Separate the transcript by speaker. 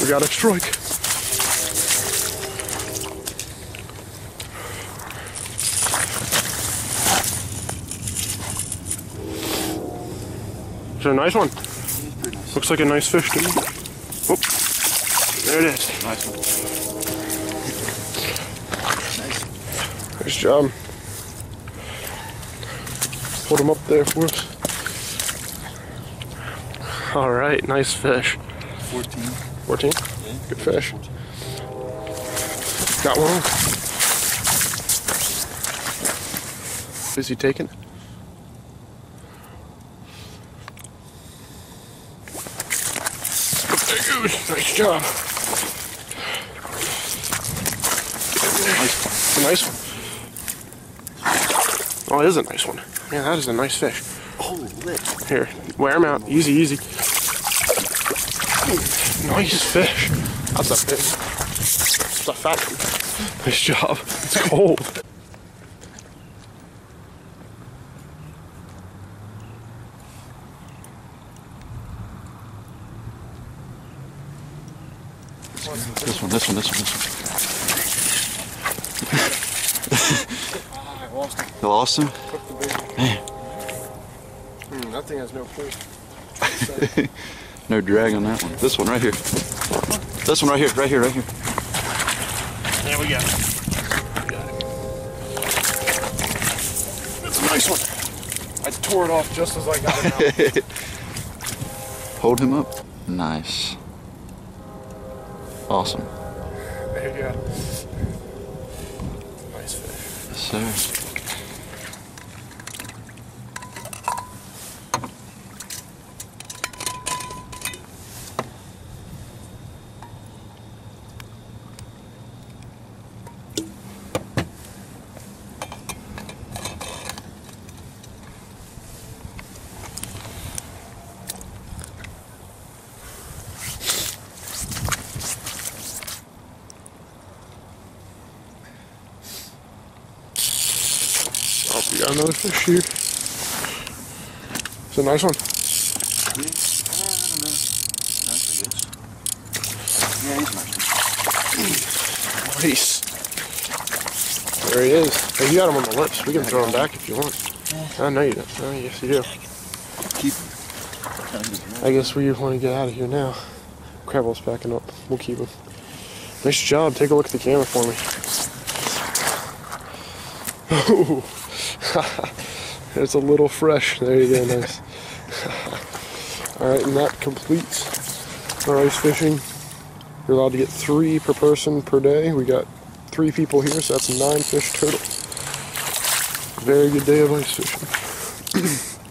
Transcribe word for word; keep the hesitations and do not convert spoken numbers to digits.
Speaker 1: We got a strike. Is it a nice one? Nice. Looks like a nice fish to me. Oh, there it is. Nice one. Nice. Nice job. Put him up there for us. All right, nice fish.
Speaker 2: fourteen.
Speaker 1: fourteen?
Speaker 2: Yeah.
Speaker 1: Good fish. Got one. Is he taking? Nice job. Nice. A nice one. Oh, it is a nice one. Man, that is a nice fish.
Speaker 2: Oh, lit.
Speaker 1: Here, wear him out. Easy, easy. Nice fish. That's a big. That's a fat one. Nice job. It's cold.
Speaker 2: This one, this one, this one, this one.
Speaker 1: I lost him.
Speaker 2: You lost him? Man.
Speaker 1: Mm, that thing has no pull.
Speaker 2: No drag on that one. This one right here. This one right here, right here, right here.
Speaker 1: There we go. We got it. That's a nice one. I tore it off just as I got it out.
Speaker 2: Hold him up. Nice. Awesome.
Speaker 1: There you go. Nice fish.
Speaker 2: Yes, sir.
Speaker 1: Oh, we got another fish here. It's a nice one.
Speaker 2: Yeah, I don't know. Nice, I guess. Yeah, he's nice.
Speaker 1: Nice. There he is. Hey, you got him on the lips. We can throw him back if you want. Oh, no, you don't. Oh, yes, you do.
Speaker 2: Keep him.
Speaker 1: I guess we want to get out of here now. Crabble's backing up. We'll keep him. Nice job. Take a look at the camera for me. Oh, it's a little fresh. There you go. Nice. All right, and that completes our ice fishing. You're allowed to get three per person per day. We got three people here, so that's nine fish total. Very good day of ice fishing.